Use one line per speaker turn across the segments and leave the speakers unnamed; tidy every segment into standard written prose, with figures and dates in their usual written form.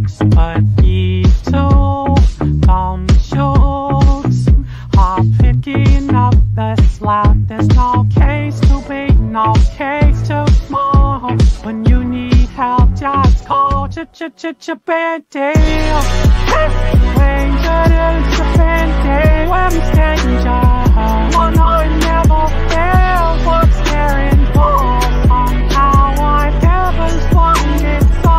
looks, but he too don't shoots. Are picking up the slack. There's no case too big, no case too small. When you need help, just call Ch-ch-ch-ch-Band-Aid. Ranger, it's a Band-Aid. When we stand in danger, oh no, it never fails. What's staring for? Somehow I never find it. So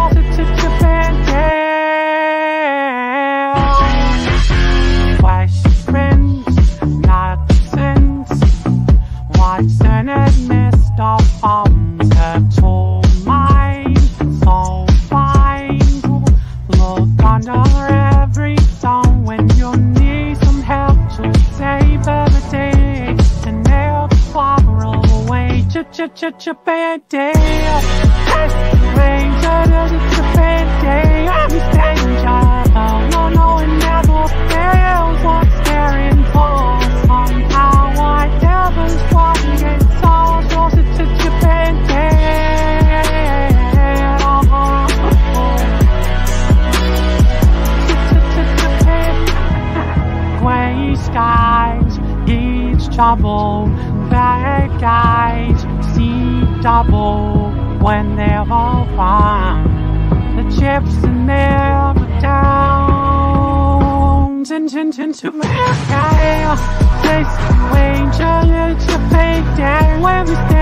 Ch-ch-ch-Band-Aid. Questions, not sense. What's in it, Mr. Arms? Have told mine, so fine. Look under every stone when you need some help to save everything. And they'll quarrel away. Ch-ch-ch-ch-Band-Aid. Ranger, it's a Band-Aid. I'm danger. No, no, it never fails. What's staring for? Somehow I never find it. So Ch-ch-ch-Band-Aid. Gray skies, each trouble. Bad guys see double when they're all fine. The chips in their towns into my guy. This Ranger, it's a fake day when we stay.